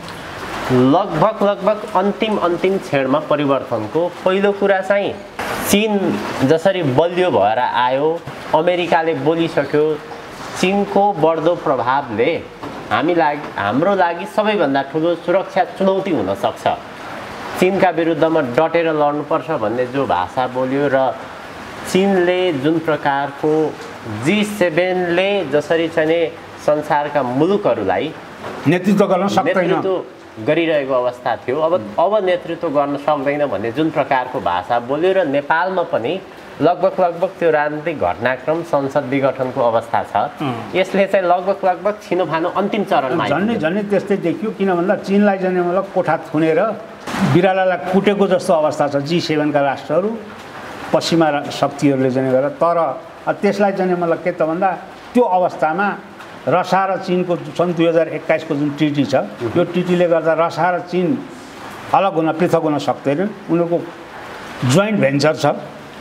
लगभग अन्तिम क्षणमा परिवर्तनको पहिलो कुरा चाहिँ चीन जसरी बलियो भएर आयो, अमेरिकाले बोलिसक्यो, चीनको बढ्दो प्रभावले हाम्रो लागि सबैभन्दा ठुलो सुरक्षा चुनौती हुन सक्छ। चीनका विरुद्धमा डटेर लड्नुपर्छ भन्ने जो भाषा बोल्यो र चीनले जुन प्रकारको G7ले जसरी चाहिँ संसारका मुलुकहरूलाई नेतृत्व गर्न सक्दैन गरिरहेको अवस्था थियो, अब नेतृत्व गर्न सक्दैन भन्ने जुन प्रकारको भाषा बोल्यो र नेपालमा पनि लगभग त्यो राजनीतिक घटनाक्रम संसद विघटनको अवस्था छ। यसले चाहिँ लगभग छिनोफानो अन्तिम चरणमा झन्नै त्यस्तै देखियो। किन भन्दा चीनलाई जाने मतलब कोठा थुनेर बिरालालाई कुटेको जस्तो अवस्था छ G7 का राष्ट्रहरू पश्चिमा शक्तिहरूले जाने गरेर। तर त्यसलाई जाने मतलब के त भन्दा त्यो अवस्थामा रसा र चीनको सन् 2021 को जुन ट्रिटी छ, यो ट्रिटीले गर्दा रसा र चीन अलग हुन पृथक हुन सक्दैनन्। उनीहरूको जोइन्ट भेन्चर छ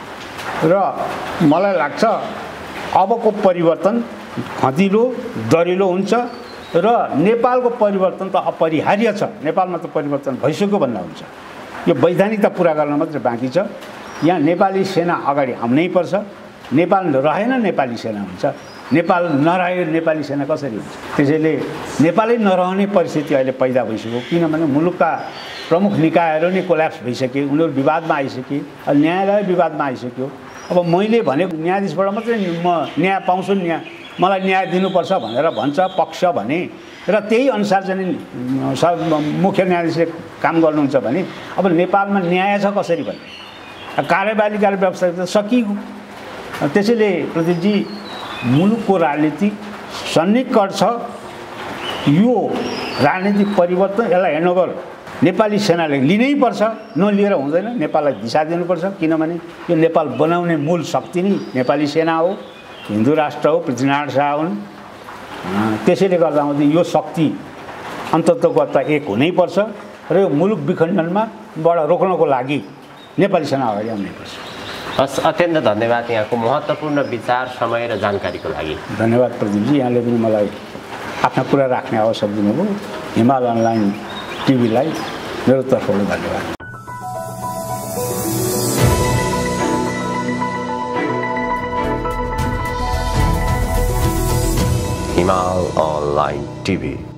र मलाई लाग्छ अबको परिवर्तन खदिलो दरिलो हुन्छ र नेपालको परिवर्तन त अपरिहार्य छ। नेपालमा त परिवर्तन भइसक्यो भन्दा हुन्छ। यो वैधानिकता पुरा गर्न मात्रै बाँकी छ। यहाँ नेपाली सेना अगाडि आउनै पर्छ। नेपाल रहेन नेपाली सेना हुन्छ, नेपाल नरहे नेपाली सेना कसरी हुन्छ? त्यसैले नेपालै नरहने परिस्थिति अहिले पैदा भइसक्यो। किनभने मुलुकका प्रमुख निकायहरू नै कोल्याप्स भइसके, उनीहरू विवादमा आइसके, न्यायालय विवादमा आइसक्यो। अब मैले भनेको न्यायाधीशबाट मात्रै म न्याय पाउँछु, मलाई न्याय दिनुपर्छ भनेर भन्छ पक्ष भने, र त्यही अनुसार चाहिँ मुख्य न्यायाधीशले काम गर्नुहुन्छ भने अब नेपालमा न्याय छ कसरी भन्ने? कार्यपालिका व्यवस्था त सकियो। त्यसैले प्रदीपजी मुलुकको राजनीति सन्निकट छ। यो राजनीतिक परिवर्तन यसलाई हेर्नोभर नेपाली सेनाले लिनै पर्छ, नलिएर हुँदैन। नेपाललाई दिशा दिनुपर्छ। किनभने यो नेपाल बनाउने मूल शक्ति नै नेपाली सेना हो, हिन्दू राष्ट्र हो, पृथ्वीनारायण शाह हुन्। त्यसैले गर्दा यो शक्ति अन्ततगत एक हुनैपर्छ र यो मुलुक विखण्डनबाट रोक्नको लागि नेपाली सेना अगाडि आउनैपर्छ। हस्, अत्यन्त धन्यवाद यहाँको महत्त्वपूर्ण विचार, समय र जानकारीको लागि। धन्यवाद प्रदीपजी, यहाँले पनि मलाई आफ्ना कुरा राख्ने अवसर दिनुभयो। हिमाल अनलाइन टिभीलाई मेरो तर्फबाट धन्यवाद। हिमाल अनलाइन टिभी।